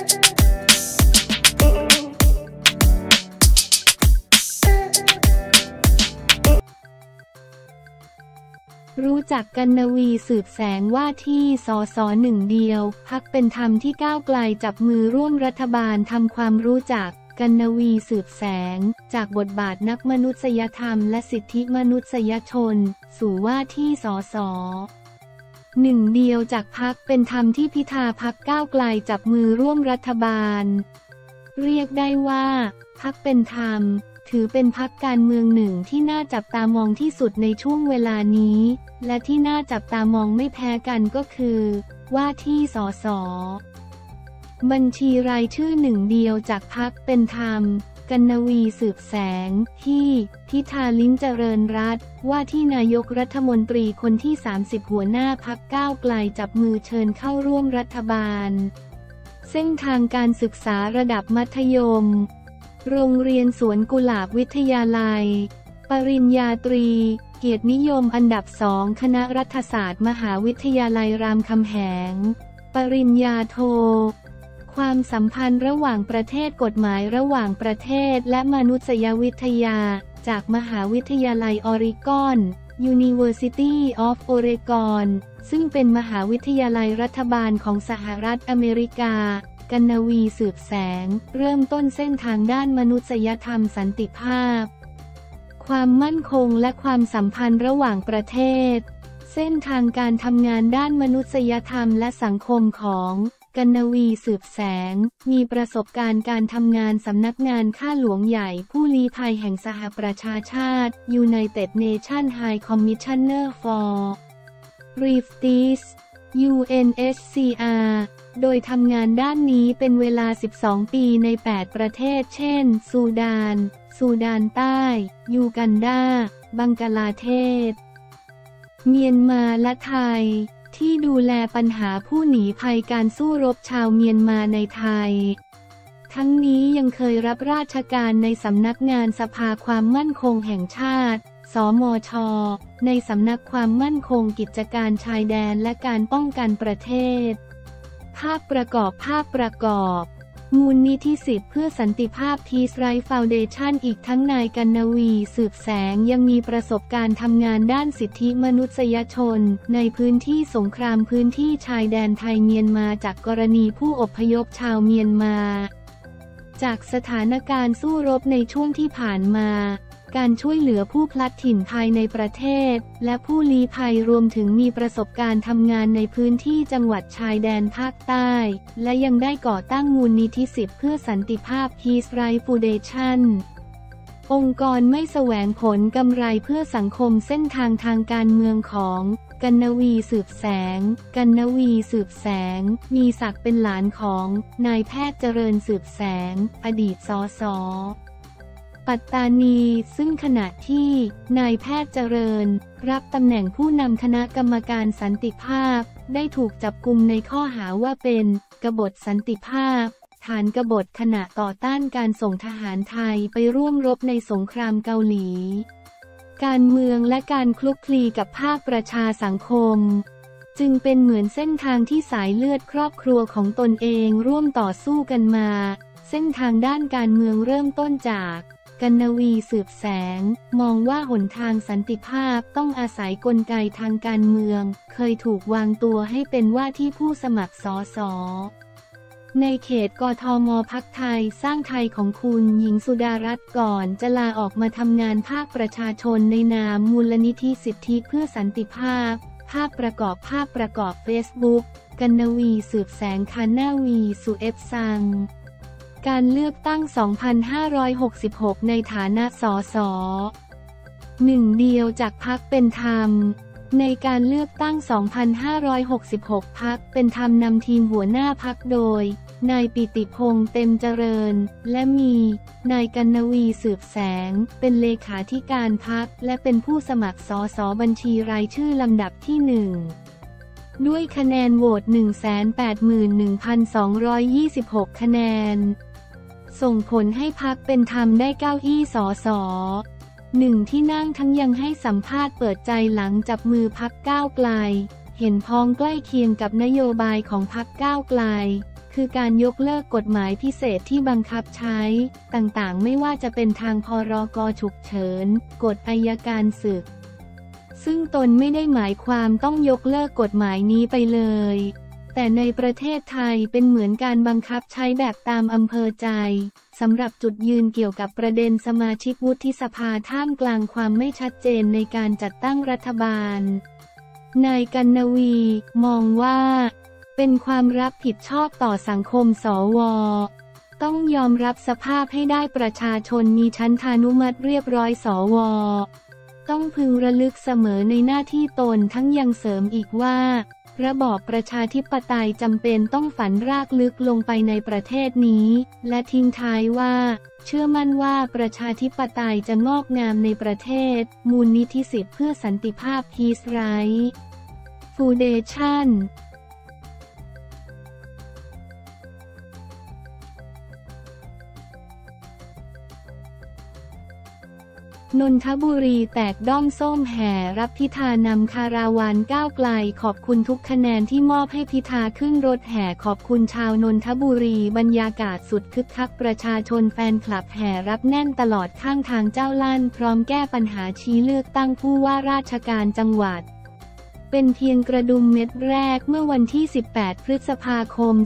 รู้จักกนวีสืบแสงว่าที่สสหนึ่งเดียวพรรคเป็นธรรมที่ก้าวไกลจับมือร่วมรัฐบาลทำความรู้จักกนวีสืบแสงจากบทบาทนักมนุษยธรรมและสิทธิมนุษยชนสู่ว่าที่สสหนึ่งเดียวจากพรรคเป็นธรรมที่พิธาพรรคก้าวไกลจับมือร่วมรัฐบาลเรียกได้ว่าพรรคเป็นธรรมถือเป็นพรรคการเมืองหนึ่งที่น่าจับตามองที่สุดในช่วงเวลานี้และที่น่าจับตามองไม่แพ้กันก็คือว่าที่สสบัญชีรายชื่อหนึ่งเดียวจากพรรคเป็นธรรมกนวีสืบแสงที่พิธาลิ้มเจริญรัตน์ว่าที่นายกรัฐมนตรีคนที่30หัวหน้าพรรคก้าวไกลจับมือเชิญเข้าร่วมรัฐบาลเส้นทางการศึกษาระดับมัธยมโรงเรียนสวนกุหลาบวิทยาลัยปริญญาตรีเกียรตินิยมอันดับ2คณะรัฐศาสตร์มหาวิทยาลัยรามคำแหงปริญญาโทความสัมพันธ์ระหว่างประเทศกฎหมายระหว่างประเทศและมนุษยวิทยาจากมหาวิทยาลัยออริกอน University of Oregon ซึ่งเป็นมหาวิทยาลัยรัฐบาลของสหรัฐอเมริกากนวีสืบแสงเริ่มต้นเส้นทางด้านมนุษยธรรมสันติภาพความมั่นคงและความสัมพันธ์ระหว่างประเทศเส้นทางการทำงานด้านมนุษยธรรมและสังคมของกนวีสืบแสงมีประสบการณ์การทำงานสำนักงานข้าหลวงใหญ่ผู้ลี้ภัยแห่งสหประชาชาติ United Nations High Commissioner for Refugees UNHCR โดยทำงานด้านนี้เป็นเวลา12ปีใน8ประเทศเช่นซูดานใต้ยูกันดาบังกลาเทศเมียนมาและไทยที่ดูแลปัญหาผู้หนีภัยการสู้รบชาวเมียนมาในไทยทั้งนี้ยังเคยรับราชการในสำนักงานสภาความมั่นคงแห่งชาติสมช.ในสำนักความมั่นคงกิจการชายแดนและการป้องกันประเทศภาพประกอบมูลนิธิสิทธิเพื่อสันติภาพ Peace Right Foundation อีกทั้งนายกนวีสืบแสงยังมีประสบการณ์ทำงานด้านสิทธิมนุษยชนในพื้นที่สงครามพื้นที่ชายแดนไทยเมียนมาจากกรณีผู้อพยพชาวเมียนมาจากสถานการณ์สู้รบในช่วงที่ผ่านมาการช่วยเหลือผู้พลัดถิ่นภายในประเทศและผู้ลี้ภัยรวมถึงมีประสบการณ์ทำงานในพื้นที่จังหวัดชายแดนภาคใต้และยังได้ก่อตั้งมูลนิธิสิทธิเพื่อสันติภาพ Peace Right Foundation องค์กรไม่แสวงผลกำไรเพื่อสังคมเส้นทางทางการเมืองของกนวีสืบแสงมีศักดิ์เป็นหลานของนายแพทย์เจริญสืบแสงอดีตสสปัตตานีซึ่งขณะที่นายแพทย์เจริญรับตำแหน่งผู้นำคณะกรรมการสันติภาพได้ถูกจับกุมในข้อหาว่าเป็นกบฏสันติภาพฐานกบฏขณะต่อต้านการส่งทหารไทยไปร่วมรบในสงครามเกาหลีการเมืองและการคลุกคลีกับภาคประชาสังคมจึงเป็นเหมือนเส้นทางที่สายเลือดครอบครัวของตนเองร่วมต่อสู้กันมาเส้นทางด้านการเมืองเริ่มต้นจากกนวีสืบแสงมองว่าหนทางสันติภาพต้องอาศัยกลไกทางการเมืองเคยถูกวางตัวให้เป็นว่าที่ผู้สมัครสสในเขตกทม.พรรคไทยสร้างไทยของคุณหญิงสุดารัตน์ก่อนจะลาออกมาทำงานภาคประชาชนในนามมูลนิธิสิทธิเพื่อสันติภาพภาพประกอบเฟซบุ๊กกนวีสืบแสงคานาวีสุเอฟซังการเลือกตั้ง 2566 ในฐานะสสหนึ่งเดียวจากพรรคเป็นธรรมในการเลือกตั้ง 2566 พรรคเป็นธรรมนำทีมหัวหน้าพรรคโดยนายปิติพงษ์เต็มเจริญและมีนายกนวีสืบแสงเป็นเลขาธิการพรรคและเป็นผู้สมัครสสบัญชีรายชื่อลำดับที่ 1ด้วยคะแนนโหวต 181,226 คะแนนส่งผลให้พรรคเป็นธรรมได้เก้าอี้สส1ที่นั่งทั้งยังให้สัมภาษณ์เปิดใจหลังจับมือพรรคก้าวไกลเห็นพ้องใกล้เคียงกับนโยบายของพรรคก้าวไกลคือการยกเลิกกฎหมายพิเศษที่บังคับใช้ต่างๆไม่ว่าจะเป็นทางพรก.ฉุกเฉินกฎอัยการศึกซึ่งตนไม่ได้หมายความต้องยกเลิกกฎหมายนี้ไปเลยแต่ในประเทศไทยเป็นเหมือนการบังคับใช้แบบตามอำเภอใจสำหรับจุดยืนเกี่ยวกับประเด็นสมาชิกวุฒิสภาท่ามกลางความไม่ชัดเจนในการจัดตั้งรัฐบาลนายกนวี มองว่าเป็นความรับผิดชอบต่อสังคมสว.ต้องยอมรับสภาพให้ได้ประชาชนมีฉันทานุมัติเรียบร้อยสว.ต้องพึงระลึกเสมอในหน้าที่ตนทั้งยังเสริมอีกว่าระบอบประชาธิปไตยจำเป็นต้องฝังรากลึกลงไปในประเทศนี้และทิ้งท้ายว่าเชื่อมั่นว่าประชาธิปไตยจะงอกงามในประเทศมูลนิธิสิทธิเพื่อสันติภาพ Peace Right Foundationนนทบุรีแตกด้อมส้มแห่รับพิธานำคาราวานก้าวไกลขอบคุณทุกคะแนนที่มอบให้พิธาขึ้นรถแห่ขอบคุณชาวนนทบุรีบรรยากาศสุดคึกคักประชาชนแฟนคลับแห่รับแน่นตลอดข้างทางเจ้าลั่นพร้อมแก้ปัญหาชี้เลือกตั้งผู้ว่าราชการจังหวัดเป็นเพียงกระดุมเม็ดแรกเมื่อวันที่ 18 พฤษภาคม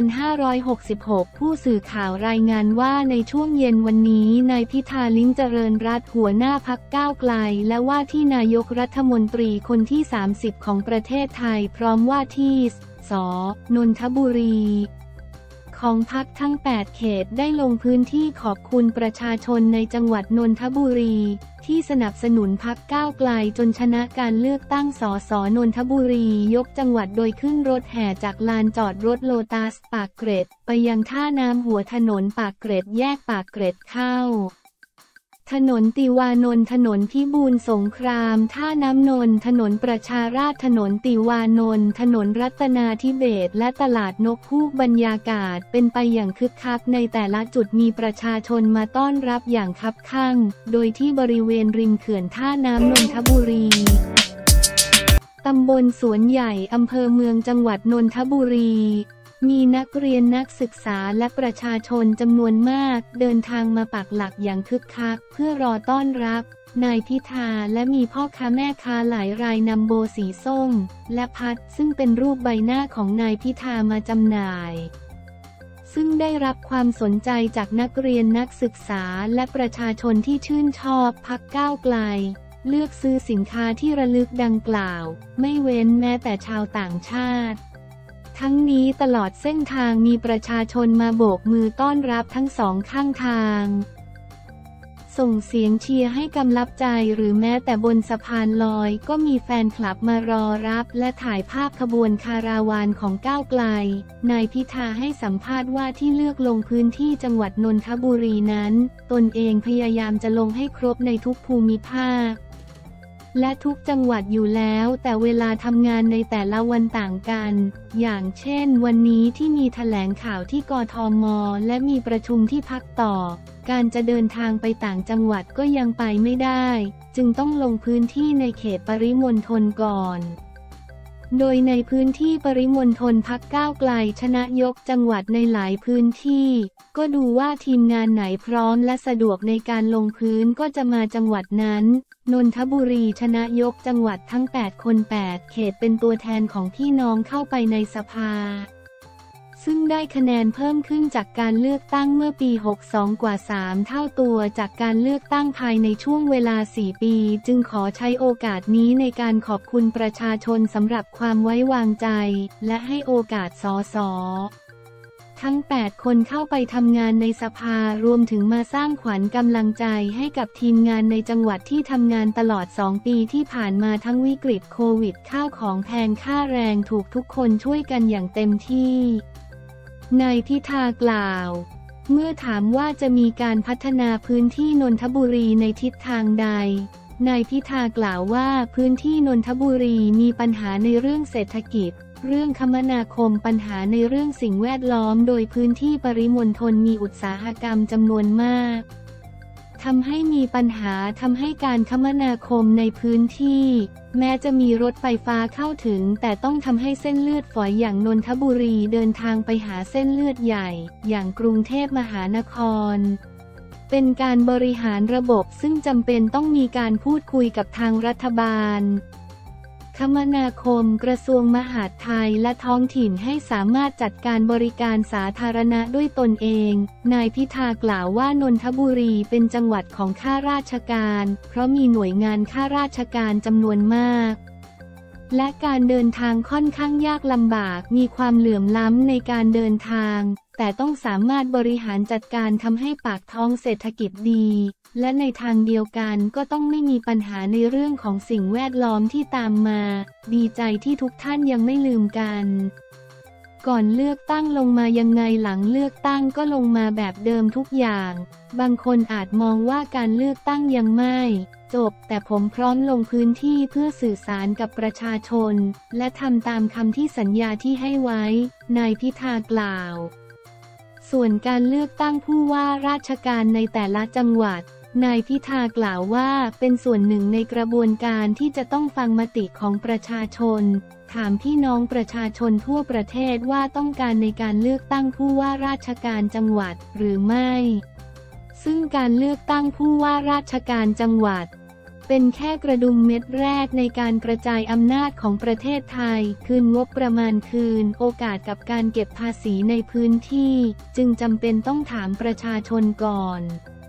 2566 ผู้สื่อข่าวรายงานว่าในช่วงเย็นวันนี้นายพิธา ลิ้มเจริญรัตน์หัวหน้าพรรคก้าวไกลและว่าที่นายกรัฐมนตรีคนที่ 30 ของประเทศไทยพร้อมว่าที่ส.นนทบุรีของพรรคทั้ง 8 เขตได้ลงพื้นที่ขอบคุณประชาชนในจังหวัดนนทบุรีที่สนับสนุนพรรคก้าวไกลจนชนะการเลือกตั้งสส.นนทบุรียกจังหวัดโดยขึ้นรถแห่จากลานจอดรถโลตัสปากเกร็ดไปยังท่าน้ำหัวถนนปากเกร็ดแยกปากเกร็ดเข้าถนนติวานนท์ถนนพิบูลสงครามท่าน้ำนนท์ถนนประชาราษฎร์ถนนติวานนท์ถนนรัตนาธิเบศรและตลาดนกฮูกบรรยากาศเป็นไปอย่างคึกคักในแต่ละจุดมีประชาชนมาต้อนรับอย่างคับคั่งโดยที่บริเวณริมเขื่อนท่าน้ำนนทบุรีตำบลสวนใหญ่อำเภอเมืองจังหวัดนนทบุรีมีนักเรียนนักศึกษาและประชาชนจำนวนมากเดินทางมาปักหลักอย่างคึกคักเพื่อรอต้อนรับนายพิธาและมีพ่อค้าแม่ค้าหลายรายนำโบสีส้มและพัดซึ่งเป็นรูปใบหน้าของนายพิธามาจำหน่ายซึ่งได้รับความสนใจจากนักเรียนนักศึกษาและประชาชนที่ชื่นชอบพรรคก้าวไกลเลือกซื้อสินค้าที่ระลึกดังกล่าวไม่เว้นแม้แต่ชาวต่างชาติทั้งนี้ตลอดเส้นทางมีประชาชนมาโบกมือต้อนรับทั้งสองข้างทางส่งเสียงเชียร์ให้กำลังใจหรือแม้แต่บนสะพานลอยก็มีแฟนคลับมารอรับและถ่ายภาพขบวนคาราวานของก้าวไกลนายพิธาให้สัมภาษณ์ว่าที่เลือกลงพื้นที่จังหวัดนนทบุรีนั้นตนเองพยายามจะลงให้ครบในทุกภูมิภาคและทุกจังหวัดอยู่แล้วแต่เวลาทำงานในแต่ละวันต่างกันอย่างเช่นวันนี้ที่มีแถลงข่าวที่กทม.และมีประชุมที่พักต่อการจะเดินทางไปต่างจังหวัดก็ยังไปไม่ได้จึงต้องลงพื้นที่ในเขตปริมณฑลก่อนโดยในพื้นที่ปริมณฑลพรรคก้าวไกลชนะยกจังหวัดในหลายพื้นที่ก็ดูว่าทีมงานไหนพร้อมและสะดวกในการลงพื้นก็จะมาจังหวัดนั้นนนทบุรีชนะยกจังหวัดทั้ง 8 คน 8 เขตเป็นตัวแทนของพี่น้องเข้าไปในสภาซึ่งได้คะแนนเพิ่มขึ้นจากการเลือกตั้งเมื่อปี 62 กว่า 3 เท่าตัวจากการเลือกตั้งภายในช่วงเวลา 4 ปีจึงขอใช้โอกาสนี้ในการขอบคุณประชาชนสำหรับความไว้วางใจและให้โอกาสสส.ทั้ง 8 คนเข้าไปทำงานในสภารวมถึงมาสร้างขวัญกำลังใจให้กับทีมงานในจังหวัดที่ทำงานตลอด 2 ปีที่ผ่านมาทั้งวิกฤตโควิดข้าวของแพงค่าแรงถูกทุกคนช่วยกันอย่างเต็มที่นายพิธากล่าวเมื่อถามว่าจะมีการพัฒนาพื้นที่นนทบุรีในทิศทางใดนายพิธากล่าวว่าพื้นที่นนทบุรีมีปัญหาในเรื่องเศรษฐกิจเรื่องคมนาคมปัญหาในเรื่องสิ่งแวดล้อมโดยพื้นที่ปริมณฑลมีอุตสาหกรรมจำนวนมากทำให้มีปัญหาทำให้การคมนาคมในพื้นที่แม้จะมีรถไฟฟ้าเข้าถึงแต่ต้องทำให้เส้นเลือดฝอยอย่างนนทบุรีเดินทางไปหาเส้นเลือดใหญ่อย่างกรุงเทพมหานครเป็นการบริหารระบบซึ่งจำเป็นต้องมีการพูดคุยกับทางรัฐบาลคมนาคมกระทรวงมหาดไทยและท้องถิ่นให้สามารถจัดการบริการสาธารณะด้วยตนเองนายพิธากล่าวว่านนทบุรีเป็นจังหวัดของข้าราชการเพราะมีหน่วยงานข้าราชการจำนวนมากและการเดินทางค่อนข้างยากลำบากมีความเหลื่อมล้ำในการเดินทางแต่ต้องสามารถบริหารจัดการทำให้ปากท้องเศรษฐกิจดีและในทางเดียวกันก็ต้องไม่มีปัญหาในเรื่องของสิ่งแวดล้อมที่ตามมาดีใจที่ทุกท่านยังไม่ลืมกันก่อนเลือกตั้งลงมายังไงหลังเลือกตั้งก็ลงมาแบบเดิมทุกอย่างบางคนอาจมองว่าการเลือกตั้งยังไม่จบแต่ผมพร้อมลงพื้นที่เพื่อสื่อสารกับประชาชนและทำตามคำที่สัญญาที่ให้ไว้นายพิธากล่าวส่วนการเลือกตั้งผู้ว่าราชการในแต่ละจังหวัดนายพิธากล่าวว่าเป็นส่วนหนึ่งในกระบวนการที่จะต้องฟังมติของประชาชนถามพี่น้องประชาชนทั่วประเทศว่าต้องการในการเลือกตั้งผู้ว่าราชการจังหวัดหรือไม่ซึ่งการเลือกตั้งผู้ว่าราชการจังหวัดเป็นแค่กระดุมเม็ดแรกในการกระจายอำนาจของประเทศไทยคืนงบประมาณคืนโอกาสกับการเก็บภาษีในพื้นที่จึงจำเป็นต้องถามประชาชนก่อน